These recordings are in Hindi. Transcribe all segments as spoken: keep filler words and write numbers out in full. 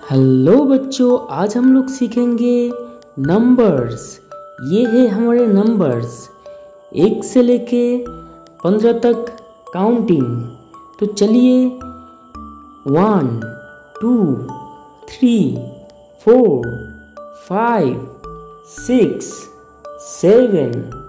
हेलो बच्चों, आज हम लोग सीखेंगे नंबर्स। ये है हमारे नंबर्स, एक से लेके पंद्रह तक काउंटिंग। तो चलिए, one two three four five six seven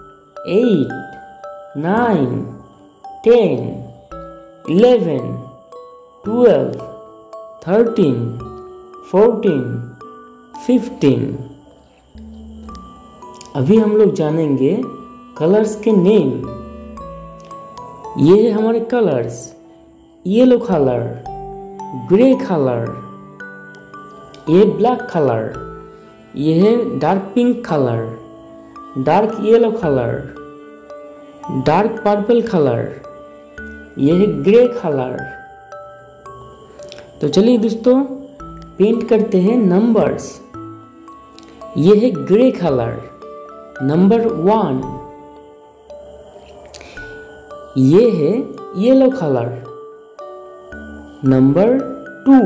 eight nine ten eleven twelve thirteen fourteen fifteen. अभी हम लोग जानेंगे कलर्स के नेम। ये है हमारे colours, yellow colour, grey colour, ये ब्लैक कलर, ये है dark pink colour, dark yellow colour, dark purple colour, ये है ग्रे कलर। तो चलिए दोस्तों, पेंट करते हैं नंबर्स। ये है ग्रे कलर, नंबर वन। ये है येलो कलर, नंबर टू।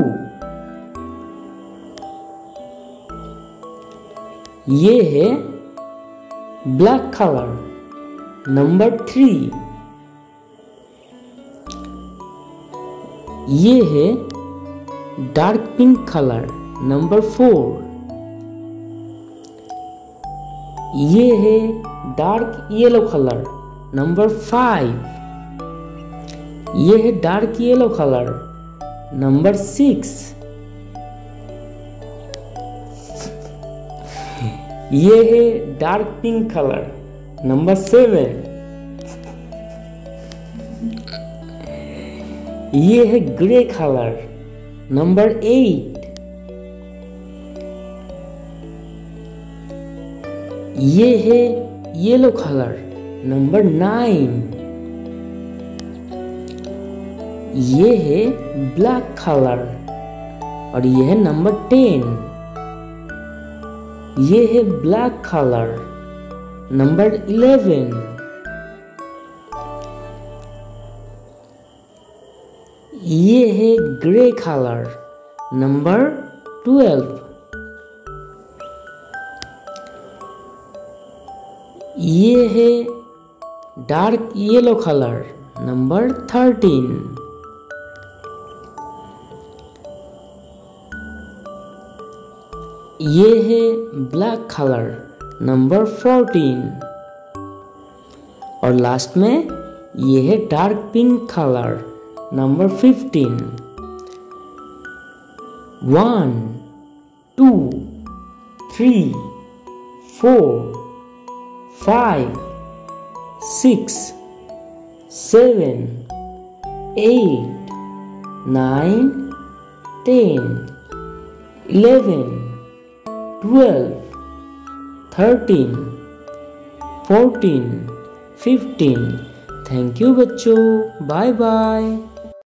ये है ब्लैक कलर, नंबर थ्री। ये है dark pink colour, number four. ये है dark yellow colour, number five. ये है dark yellow colour, number six. ये है dark pink colour, number seven. ये है ग्रे कलर, नंबर एट। ये है येलो कलर, नंबर नाइन। ये है ब्लैक कलर और ये है नंबर टेन। ये है ब्लैक कलर, नंबर इलेवन। ये है ग्रे कलर, नंबर ट्वेल्व। ये है dark yellow colour, number thirteen. ये है ब्लैक कलर, नंबर फोर्टीन। और लास्ट में ये है dark pink colour, number fifteen. One two three four five six seven eight nine ten eleven twelve thirteen fourteen fifteen. Thank you बच्चों, बाय बाय।